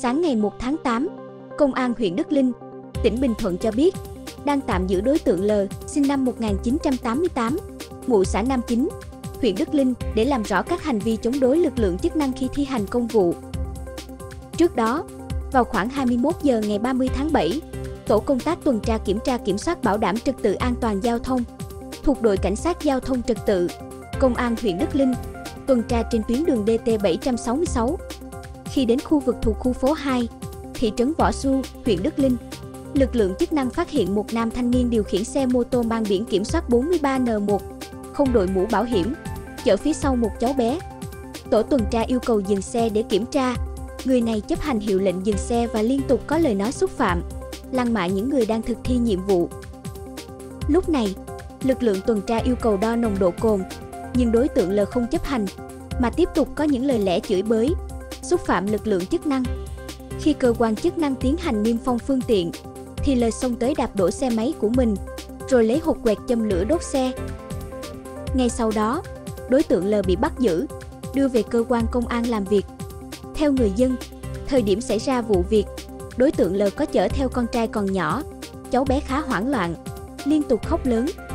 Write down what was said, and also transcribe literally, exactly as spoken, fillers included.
Sáng ngày một tháng tám, Công an huyện Đức Linh, tỉnh Bình Thuận cho biết, đang tạm giữ đối tượng L, sinh năm một nghìn chín trăm tám mươi tám, ngụ xã Nam Chính, huyện Đức Linh để làm rõ các hành vi chống đối lực lượng chức năng khi thi hành công vụ. Trước đó, vào khoảng hai mươi mốt giờ ngày ba mươi tháng bảy, tổ công tác tuần tra kiểm tra kiểm soát bảo đảm trật tự an toàn giao thông thuộc đội cảnh sát giao thông trật tự, Công an huyện Đức Linh, tuần tra trên tuyến đường D T bảy trăm sáu mươi sáu. Khi đến khu vực thuộc khu phố hai, thị trấn Võ Xu, huyện Đức Linh, lực lượng chức năng phát hiện một nam thanh niên điều khiển xe mô tô mang biển kiểm soát bốn mươi ba N một, không đội mũ bảo hiểm, chở phía sau một cháu bé. Tổ tuần tra yêu cầu dừng xe để kiểm tra. Người này chấp hành hiệu lệnh dừng xe và liên tục có lời nói xúc phạm, lăng mạ những người đang thực thi nhiệm vụ. Lúc này, lực lượng tuần tra yêu cầu đo nồng độ cồn, nhưng đối tượng L không chấp hành, mà tiếp tục có những lời lẽ chửi bới, xúc phạm lực lượng chức năng. Khi cơ quan chức năng tiến hành niêm phong phương tiện, thì L xông tới đạp đổ xe máy của mình, rồi lấy hột quẹt châm lửa đốt xe. Ngay sau đó, đối tượng L bị bắt giữ, đưa về cơ quan công an làm việc. Theo người dân, thời điểm xảy ra vụ việc, đối tượng L có chở theo con trai còn nhỏ, cháu bé khá hoảng loạn, liên tục khóc lớn.